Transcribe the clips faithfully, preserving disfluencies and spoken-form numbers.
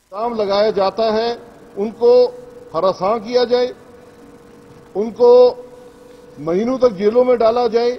الزام لگایا جاتا ہے ان کو ہراساں کیا جائے, ان کو مہینوں تک جیلوں میں ڈالا جائے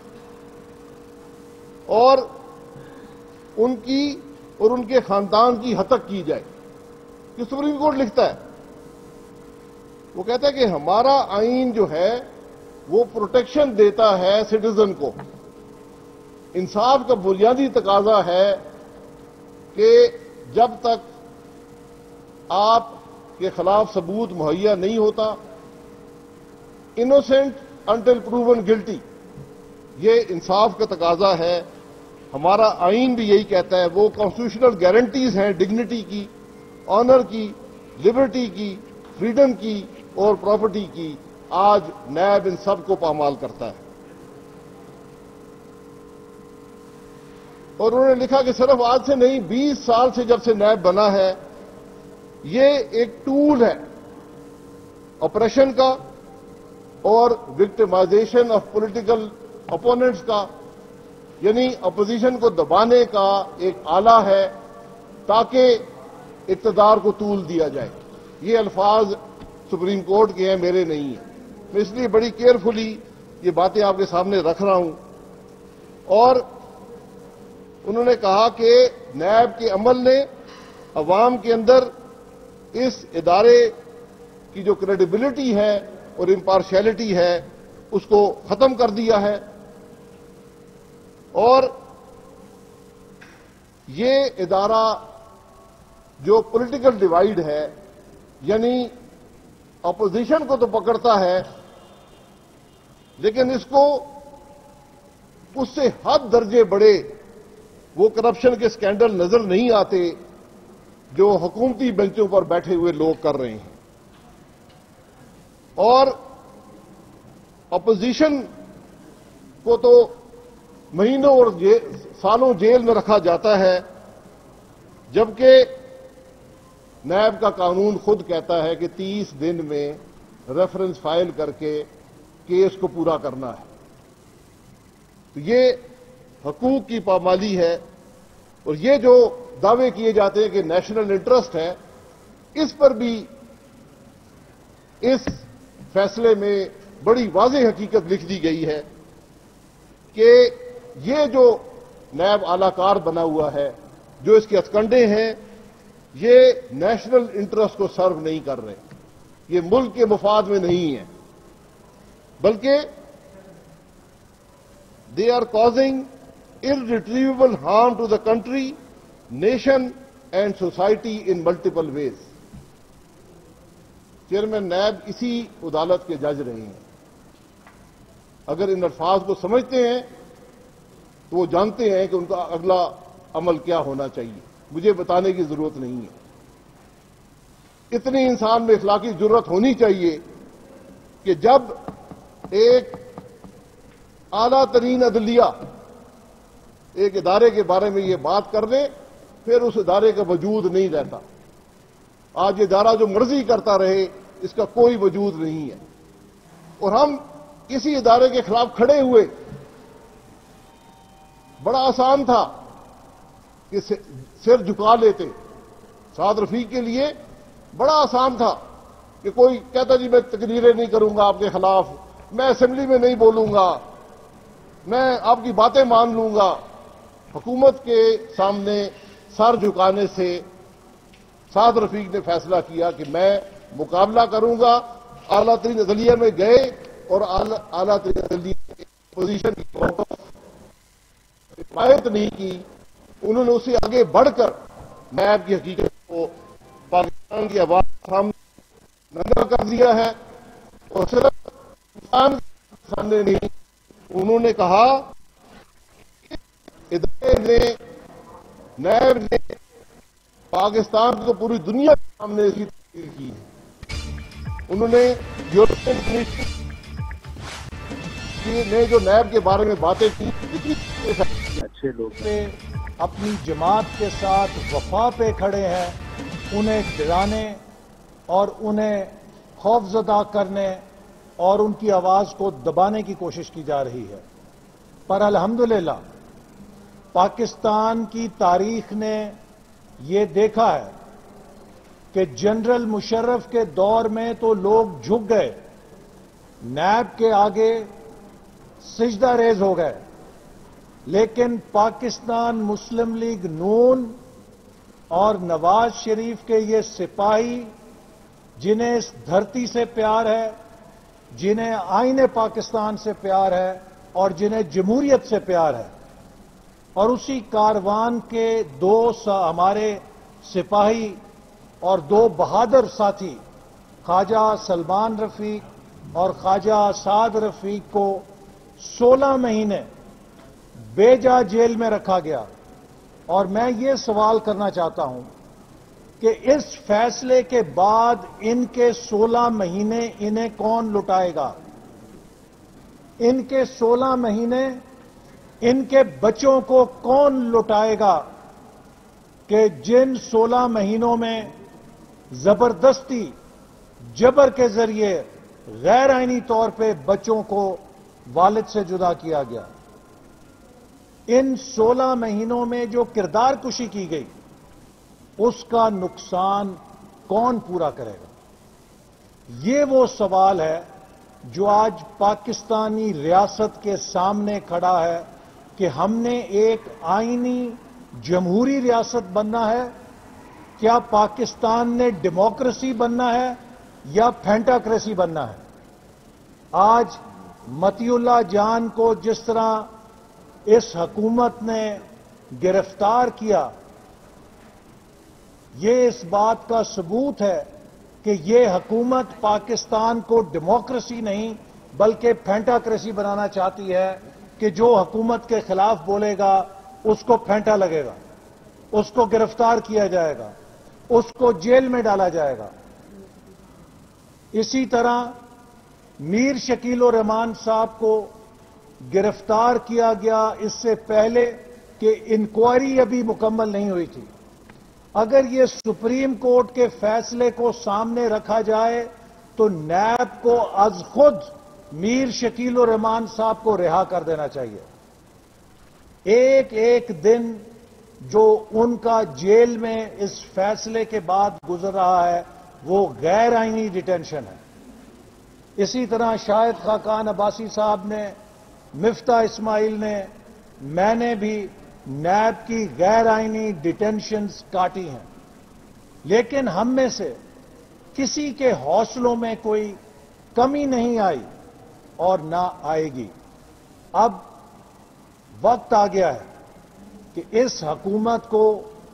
اور ان کی اور ان کے خاندان کی ہتک کی جائے. یہ سپریم کورٹ لکھتا ہے. وہ کہتا ہے کہ ہمارا آئین جو ہے وہ پروٹیکشن دیتا ہے سٹیزن کو. انصاف کا بنیادی تقاضا ہے کہ جب تک آپ کے خلاف ثبوت مہیا نہیں ہوتا, انوسینٹ انٹل پروون گلٹی, یہ انصاف کا تقاضا ہے. ہمارا آئین بھی یہی کہتا ہے. وہ کانسٹیٹیوشنل گارنٹیز ہیں ڈگنیٹی کی, آنر کی, لبرٹی کی, فریڈم کی اور پراپرٹی کی. آج نیب ان سب کو پامال کرتا ہے. اور انہوں نے لکھا کہ صرف آج سے نہیں, بیس سال سے جب سے نیب بنا ہے, یہ ایک ٹول ہے آپریشن کا اور وکٹمائزیشن آف پولیٹیکل اپوننٹس کا, یعنی اپوزیشن کو دبانے کا ایک آلہ ہے تاکہ اقتدار کو طول دیا جائے. یہ الفاظ سپریم کورٹ کے ہیں, میرے نہیں ہیں. میں اس لیے بڑی کیئرفلی یہ باتیں آپ کے سامنے رکھ رہا ہوں. اور انہوں نے کہا کہ نیب کے عمل نے عوام کے اندر اس ادارے کی جو کریڈیبلٹی ہے اور امپارشیلٹی ہے اس کو ختم کر دیا ہے. اور یہ ادارہ جو پولیٹیکل ڈیوائیڈ ہے, یعنی اپوزیشن کو تو پکڑتا ہے لیکن اس کو اس سے حد درجے بڑے وہ کرپشن کے سکینڈل نظر نہیں آتے جو حکومتی بینچوں پر بیٹھے ہوئے لوگ کر رہے ہیں. اور اپوزیشن کو تو مہینوں اور سالوں جیل میں رکھا جاتا ہے, جبکہ نیب کا قانون خود کہتا ہے کہ تیس دن میں ریفرنس فائل کر کے کیس کو پورا کرنا ہے. تو یہ حقوق کی پامالی ہے. اور یہ جو دعوے کیے جاتے ہیں کہ نیشنل انٹرسٹ ہے, اس پر بھی اس فیصلے میں بڑی واضح حقیقت لکھ دی گئی ہے کہ یہ جو نیب اعلی کار بنا ہوا ہے, جو اس کے ہتھکنڈے ہیں, یہ نیشنل انٹرسٹ کو سرو نہیں کر رہے, یہ ملک کے مفاد میں نہیں ہے, بلکہ they are causing irretrievable harm to the country, nation and society in multiple ways. Chairman NAB اسی عدالت کے جج رہے ہیں. اگر ان الفاظ کو سمجھتے ہیں تو وہ جانتے ہیں کہ ان کا اگلا عمل کیا ہونا چاہیے. مجھے بتانے کی ضرورت نہیں ہے. اتنی انسان میں اخلاقی جرت ہونی چاہیے کہ جب ایک اعلیٰ ترین عدلیہ ایک ادارے کے بارے میں یہ بات کر دے, پھر اس ادارے کا وجود نہیں رہتا. آج یہ ادارہ جو مرضی کرتا رہے, اس کا کوئی وجود نہیں ہے. اور ہم کسی ادارے کے خلاف کھڑے ہوئے, بڑا آسان تھا کہ سر جھکا لیتے. سعد رفیق کے لیے بڑا آسان تھا کہ کوئی کہتا جی میں تقریریں نہیں کروں گا آپ کے خلاف, میں اسمبلی میں نہیں بولوں گا, میں آپ کی باتیں مان لوں گا. حکومت کے سامنے سر جھکانے سے سعد رفیق نے فیصلہ کیا کہ میں مقابلہ کروں گا. اعلیٰ ترین عدلیہ میں گئے اور اعلیٰ ترین عدلیہ کی پوزیشن کی حمایت نہیں کی. انہوں نے اسے آگے بڑھ کر نیب کی حقیقت کو پاکستان کی عوام کے سامنے ننگا کر دیا ہے. اور صرف پاکستان کے سامنے نہیں, انہوں نے کہا ادارے نے, نیب نے پاکستان کو پوری دنیا کے سامنے اس کی تقریر کی ہے. انہوں نے یورپین کمیشن نے جو نیب کے بارے میں باتیں کی, اچھے لوگ نے اپنی جماعت کے ساتھ وفا پہ کھڑے ہیں, انہیں ڈرانے اور انہیں خوفزدہ کرنے اور ان کی آواز کو دبانے کی کوشش کی جا رہی ہے. پر الحمدللہ پاکستان کی تاریخ نے یہ دیکھا ہے کہ جنرل مشرف کے دور میں تو لوگ جھک گئے، نیب کے آگے سجدہ ریز ہو گئے، لیکن پاکستان مسلم لیگ نون اور نواز شریف کے یہ سپاہی جنہیں اس دھرتی سے پیار ہے، جنہیں آئین پاکستان سے پیار ہے اور جنہیں جمہوریت سے پیار ہے، اور اسی کاروان کے دو سا ہمارے سپاہی اور دو بہادر ساتھی خواجہ سلمان رفیق اور خواجہ اسعد رفیق کو سولہ مہینے بے جا جیل میں رکھا گیا۔ اور میں یہ سوال کرنا چاہتا ہوں کہ اس فیصلے کے بعد ان کے سولہ مہینے انہیں کون لٹائے گا؟ ان کے سولہ مہینے ان کے بچوں کو کون لٹائے گا کہ جن سولہ مہینوں میں زبردستی جبر کے ذریعے غیر آئینی طور پہ بچوں کو والد سے جدا کیا گیا؟ ان سولہ مہینوں میں جو کردار کشی کی گئی اس کا نقصان کون پورا کرے گا؟ یہ وہ سوال ہے جو آج پاکستانی ریاست کے سامنے کھڑا ہے کہ ہم نے ایک آئینی جمہوری ریاست بننا ہے، کیا پاکستان نے ڈیموکریسی بننا ہے یا پھینٹاکریسی بننا ہے؟ آج متی اللہ جان کو جس طرح اس حکومت نے گرفتار کیا، یہ اس بات کا ثبوت ہے کہ یہ حکومت پاکستان کو ڈیموکریسی نہیں بلکہ پھینٹاکریسی بنانا چاہتی ہے کہ جو حکومت کے خلاف بولے گا اس کو پھینٹا لگے گا، اس کو گرفتار کیا جائے گا، اس کو جیل میں ڈالا جائے گا۔ اسی طرح میر شکیل الرحمان صاحب کو گرفتار کیا گیا اس سے پہلے کہ انکوائری ابھی مکمل نہیں ہوئی تھی۔ اگر یہ سپریم کورٹ کے فیصلے کو سامنے رکھا جائے تو نیب کو از خود میر شکیل الرحمان صاحب کو رہا کر دینا چاہیے۔ ایک ایک دن جو ان کا جیل میں اس فیصلے کے بعد گزر رہا ہے وہ غیر آئینی ڈیٹینشن ہے۔ اسی طرح شاہد خاقان عباسی صاحب نے، مفتاح اسماعیل نے، میں نے بھی نیب کی غیر آئینی ڈیٹینشنز کاٹی ہیں، لیکن ہم میں سے کسی کے حوصلوں میں کوئی کمی نہیں آئی اور نہ آئے گی۔ اب وقت آ گیا ہے کہ اس حکومت کو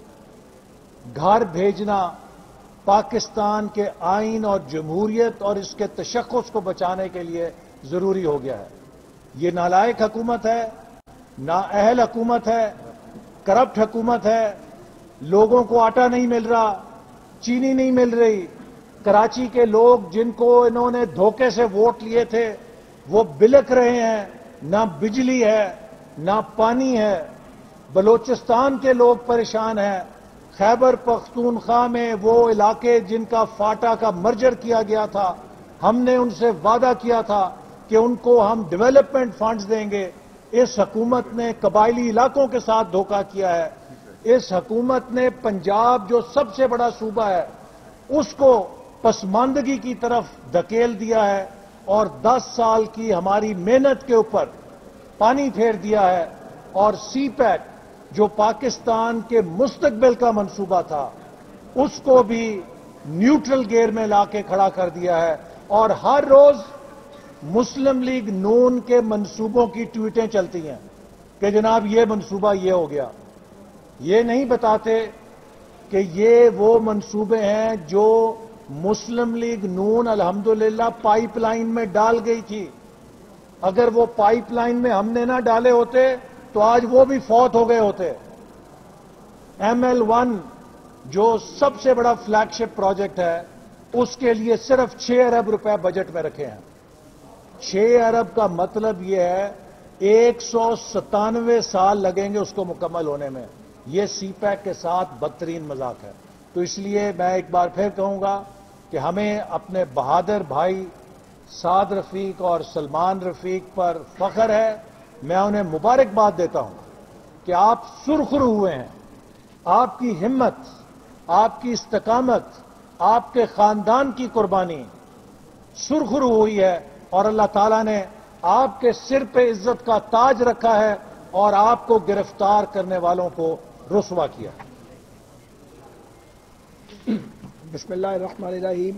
گھر بھیجنا پاکستان کے آئین اور جمہوریت اور اس کے تشخص کو بچانے کے لیے ضروری ہو گیا ہے۔ یہ نالائق حکومت ہے، نااہل حکومت ہے، کرپٹ حکومت ہے، لوگوں کو آٹا نہیں مل رہا، چینی نہیں مل رہی، کراچی کے لوگ جن کو انہوں نے دھوکے سے ووٹ لیے تھے وہ بلک رہے ہیں، نہ بجلی ہے نہ پانی ہے، بلوچستان کے لوگ پریشان ہیں، خیبر پختونخوا میں وہ علاقے جن کا فاٹا کا مرجر کیا گیا تھا، ہم نے ان سے وعدہ کیا تھا کہ ان کو ہم ڈیولپمنٹ فنڈز دیں گے، اس حکومت نے قبائلی علاقوں کے ساتھ دھوکہ کیا ہے۔ اس حکومت نے پنجاب جو سب سے بڑا صوبہ ہے اس کو پسماندگی کی طرف دھکیل دیا ہے اور دس سال کی ہماری محنت کے اوپر پانی پھیر دیا ہے، اور سی پیک جو پاکستان کے مستقبل کا منصوبہ تھا اس کو بھی نیوٹرل گیئر میں لا کے کھڑا کر دیا ہے، اور ہر روز مسلم لیگ نون کے منصوبوں کی ٹویٹیں چلتی ہیں کہ جناب یہ منصوبہ یہ ہو گیا۔ یہ نہیں بتاتے کہ یہ وہ منصوبے ہیں جو مسلم لیگ نون الحمدللہ پائپ لائن میں ڈال گئی تھی۔ اگر وہ پائپ لائن میں ہم نے نہ ڈالے ہوتے تو آج وہ بھی فوت ہو گئے ہوتے۔ ایم ایل ون جو سب سے بڑا فلیگ شپ پروجیکٹ ہے اس کے لیے صرف چھ ارب روپے بجٹ میں رکھے ہیں۔ چھ ارب کا مطلب یہ ہے ایک سو ستانوے سال لگیں گے اس کو مکمل ہونے میں۔ یہ سی پیک کے ساتھ بدترین مذاق ہے۔ تو اس لیے میں ایک بار پھر کہوں گا کہ ہمیں اپنے بہادر بھائی سعد رفیق اور سلمان رفیق پر فخر ہے۔ میں انہیں مبارکباد دیتا ہوں کہ آپ سرخرو ہوئے ہیں، آپ کی ہمت، آپ کی استقامت، آپ کے خاندان کی قربانی سرخرو ہوئی ہے اور اللہ تعالیٰ نے آپ کے سر پہ عزت کا تاج رکھا ہے اور آپ کو گرفتار کرنے والوں کو رسوا کیا۔ بسم اللہ الرحمن الرحیم۔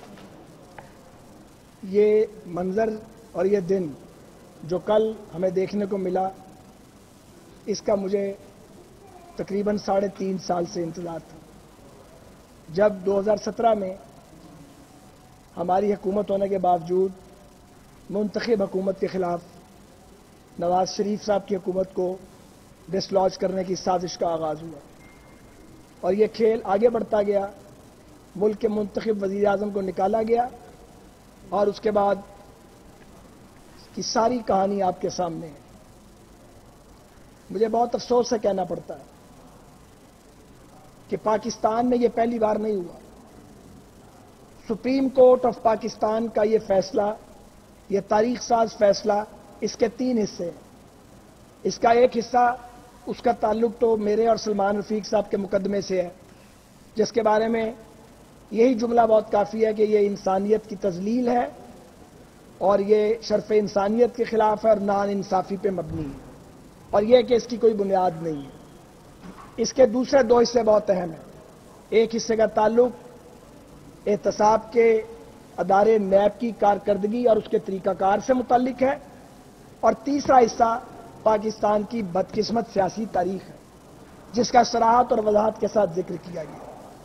یہ منظر اور یہ دن جو کل ہمیں دیکھنے کو ملا، اس کا مجھے تقریباً ساڑھے تین سال سے انتظار تھا۔ جب دو ہزار سترہ میں ہماری حکومت ہونے کے باوجود منتخب حکومت کے خلاف نواز شریف صاحب کی حکومت کو ڈسلوج کرنے کی سازش کا آغاز ہوا اور یہ کھیل آگے بڑھتا گیا، ملک کے منتخب وزیر اعظم کو نکالا گیا اور اس کے بعد کی ساری کہانی آپ کے سامنے ہے۔ مجھے بہت افسوس سے کہنا پڑتا ہے کہ پاکستان میں یہ پہلی بار نہیں ہوا۔ سپریم کورٹ آف پاکستان کا یہ فیصلہ، یہ تاریخ ساز فیصلہ، اس کے تین حصے ہیں۔ اس کا ایک حصہ، اس کا تعلق تو میرے اور سلمان رفیق صاحب کے مقدمے سے ہے، جس کے بارے میں یہی جملہ بہت کافی ہے کہ یہ انسانیت کی تذلیل ہے اور یہ شرف انسانیت کے خلاف ہے اور نان انصافی پہ مبنی ہے، اور یہ کہ اس کی کوئی بنیاد نہیں ہے۔ اس کے دوسرے دو حصے بہت اہم ہیں۔ ایک حصے کا تعلق احتساب کے ادارے نیب کی کارکردگی اور اس کے طریقہ کار سے متعلق ہے، اور تیسرا حصہ پاکستان کی بدقسمت سیاسی تاریخ ہے، جس کا صراحت اور وضاحت کے ساتھ ذکر کیا گیا۔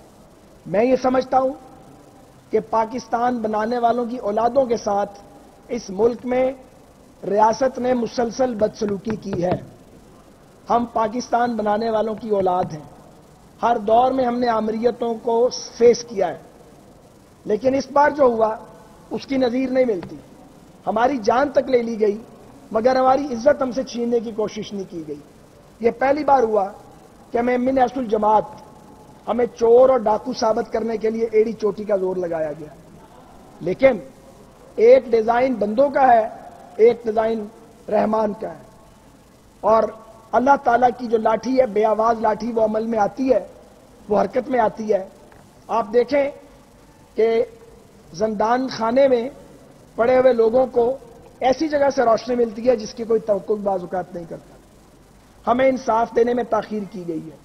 میں یہ سمجھتا ہوں کہ پاکستان بنانے والوں کی اولادوں کے ساتھ اس ملک میں ریاست نے مسلسل بدسلوکی کی ہے۔ ہم پاکستان بنانے والوں کی اولاد ہیں، ہر دور میں ہم نے آمریتوں کو فیس کیا ہے، لیکن اس بار جو ہوا اس کی نظیر نہیں ملتی۔ ہماری جان تک لے لی گئی مگر ہماری عزت ہم سے چھیننے کی کوشش نہیں کی گئی۔ یہ پہلی بار ہوا کہ ہمیں من حیث الجماعت ہمیں چور اور ڈاکو ثابت کرنے کے لیے ایڑی چوٹی کا زور لگایا گیا، لیکن ایک ڈیزائن بندوں کا ہے، ایک ڈیزائن رحمان کا ہے، اور اللہ تعالیٰ کی جو لاٹھی ہے، بے آواز لاٹھی، وہ عمل میں آتی ہے، وہ حرکت میں آتی ہے۔ آپ دیکھیں کہ زندان خانے میں پڑے ہوئے لوگوں کو ایسی جگہ سے روشنی ملتی ہے جس کی کوئی توقع بعض اوقات نہیں کرتا۔ ہمیں انصاف دینے میں تاخیر کی گئی ہے،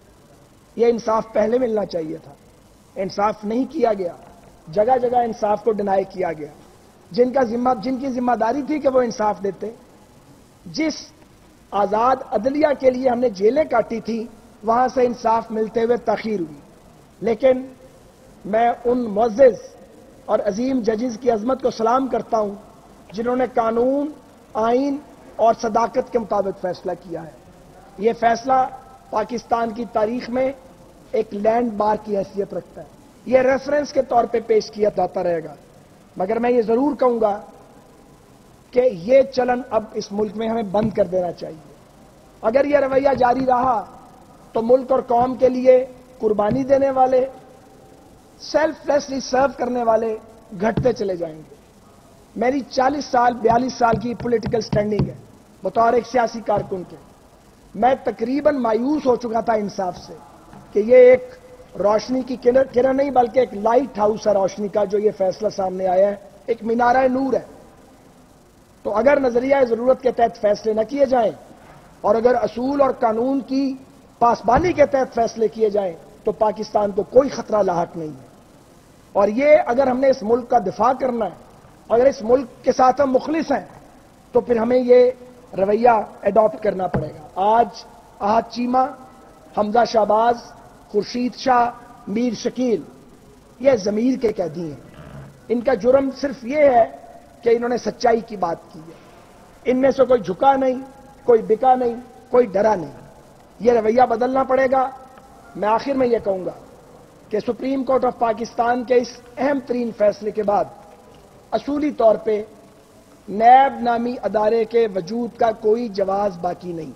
یہ انصاف پہلے ملنا چاہیے تھا، انصاف نہیں کیا گیا، جگہ جگہ انصاف کو ڈینائی کیا گیا۔ جن کا ذمہ جن کی ذمہ داری تھی کہ وہ انصاف دیتے، جس آزاد عدلیہ کے لیے ہم نے جیلیں کاٹی تھی، وہاں سے انصاف ملتے ہوئے تاخیر ہوئی۔ لیکن میں ان معزز اور عظیم ججز کی عظمت کو سلام کرتا ہوں جنہوں نے قانون، آئین اور صداقت کے مطابق فیصلہ کیا ہے۔ یہ فیصلہ پاکستان کی تاریخ میں ایک لینڈ مارک کی حیثیت رکھتا ہے، یہ ریفرنس کے طور پہ پیش کیا جاتا رہے گا۔ مگر میں یہ ضرور کہوں گا کہ یہ چلن اب اس ملک میں ہمیں بند کر دینا چاہیے۔ اگر یہ رویہ جاری رہا تو ملک اور قوم کے لیے قربانی دینے والے، سیلف لیسلی سرو کرنے والے گھٹتے چلے جائیں گے۔ میری چالیس سال بیالیس سال کی پولیٹیکل سٹینڈنگ ہے بطور ایک سیاسی کارکن کے۔ میں تقریباً مایوس ہو چکا تھا انصاف سے کہ یہ ایک روشنی کی کرن نہیں بلکہ ایک لائٹ ہاؤس ہے روشنی کا، جو یہ فیصلہ سامنے آیا ہے، ایک مینارہ نور ہے۔ تو اگر نظریہ ضرورت کے تحت فیصلے نہ کیے جائیں اور اگر اصول اور قانون کی پاسبانی کے تحت فیصلے کیے جائیں تو پاکستان کو کوئی خطرہ لاحق نہیں ہے۔ اور یہ اگر ہم نے اس ملک کا دفاع کرنا ہے، اگر اس ملک کے ساتھ ہم مخلص ہیں، تو پھر ہمیں یہ رویہ ایڈاپٹ کرنا پڑے گا۔ آج احد چیمہ، حمزہ شہباز، خورشید شاہ، میر شکیل یہ ضمیر کے قیدی ہیں۔ ان کا جرم صرف یہ ہے کہ انہوں نے سچائی کی بات کی ہے، ان میں سے کوئی جھکا نہیں، کوئی بکا نہیں، کوئی ڈرا نہیں۔ یہ رویہ بدلنا پڑے گا۔ میں آخر میں یہ کہوں گا کہ سپریم کورٹ آف پاکستان کے اس اہم ترین فیصلے کے بعد اصولی طور پہ نیب نامی ادارے کے وجود کا کوئی جواز باقی نہیں۔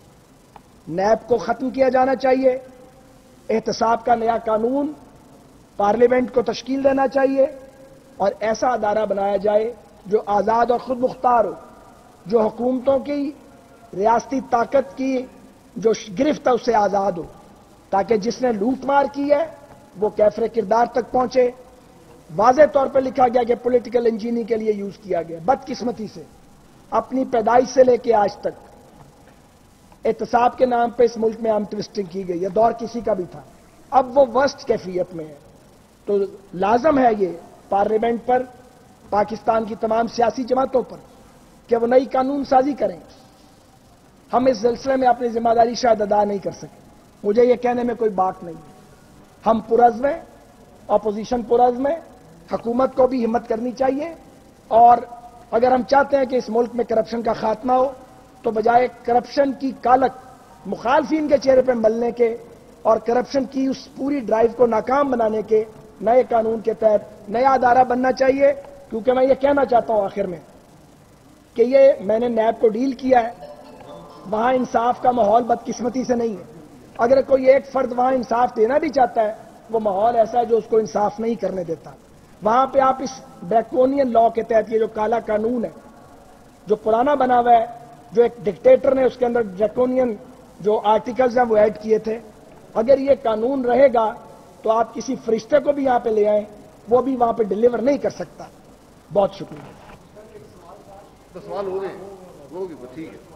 نیب کو ختم کیا جانا چاہیے، احتساب کا نیا قانون پارلیمنٹ کو تشکیل دینا چاہیے اور ایسا ادارہ بنایا جائے جو آزاد اور خود مختار ہو، جو حکومتوں کی ریاستی طاقت کی جو گرفت ہے اس سے آزاد ہو، تاکہ جس نے لوٹ مار کی ہے وہ کیفر کردار تک پہنچے. واضح طور پر لکھا گیا کہ پولیٹیکل انجینئرنگ کے لیے یوز کیا گیا. بدقسمتی سے اپنی پیدائش سے لے کے آج تک احتساب کے نام پہ اس ملک میں عام ٹوسٹنگ کی گئی. یہ دور کسی کا بھی تھا. اب وہ ورسٹ کیفیت میں ہے. تو لازم ہے یہ پارلیمنٹ پر، پاکستان کی تمام سیاسی جماعتوں پر کہ وہ نئی قانون سازی کریں. ہم اس سلسلے میں اپنی ذمہ داری شاید ادا نہیں کر سکے. مجھے یہ کہنے میں کوئی بات نہیں ہے. ہم پرعزم ہیں، اپوزیشن پرعزم ہے. حکومت کو بھی ہمت کرنی چاہیے، اور اگر ہم چاہتے ہیں کہ اس ملک میں کرپشن کا خاتمہ ہو تو بجائے کرپشن کی کالک مخالفین کے چہرے پہ ملنے کے اور کرپشن کی اس پوری ڈرائیو کو ناکام بنانے کے نئے قانون کے تحت نیا ادارہ بننا چاہیے. کیونکہ میں یہ کہنا چاہتا ہوں آخر میں کہ یہ میں نے نیب کو ڈیل کیا ہے، وہاں انصاف کا ماحول بدقسمتی سے نہیں ہے. اگر کوئی ایک فرد وہاں انصاف دینا بھی چاہتا ہے، وہ ماحول ایسا ہے جو اس کو انصاف نہیں کرنے دیتا. وہاں پہ آپ اس ڈریکونین لا کے تحت یہ جو کالا قانون ہے جو پرانا بنا ہوا ہے، جو ایک ڈکٹیٹر نے اس کے اندر ڈریکونین جو آرٹیکلز ہیں وہ ایڈ کیے تھے، اگر یہ قانون رہے گا تو آپ کسی فرشتے کو بھی یہاں پہ لے آئیں، وہ بھی وہاں پہ ڈیلیور نہیں کر سکتا. بہت شکریہ. تو سوال ہو گئے ہوگی وہ ٹھیک ہے.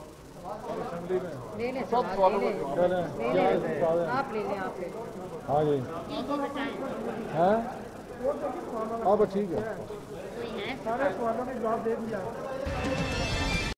سب سوالوں کا آپ لے لیں. آپ لے لیں. ہاں جی ہاں اب ٹھیک ہے. سارے سوالوں کے جواب دے دیا.